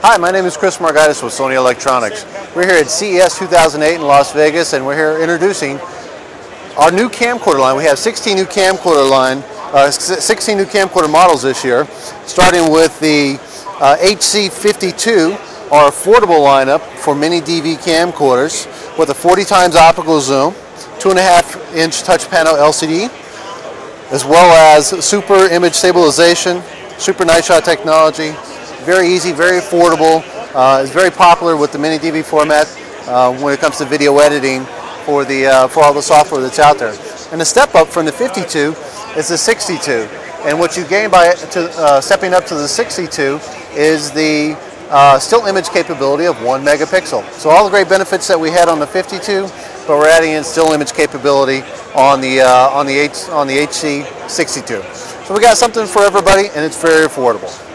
Hi, my name is Chris Margaitis with Sony Electronics. We're here at CES 2008 in Las Vegas, and we're here introducing our new camcorder line. We have 16 new camcorder models this year, starting with the HC52, our affordable lineup for mini DV camcorders with a 40 times optical zoom, 2.5-inch touch panel LCD, as well as super image stabilization, super night shot technology. Very easy, very affordable. It's very popular with the mini DV format when it comes to video editing for all the software that's out there. And the step up from the 52 is the 62. And what you gain by stepping up to the 62 is the still image capability of 1 megapixel. So all the great benefits that we had on the 52, but we're adding in still image capability on the HC62. So we got something for everybody, and it's very affordable.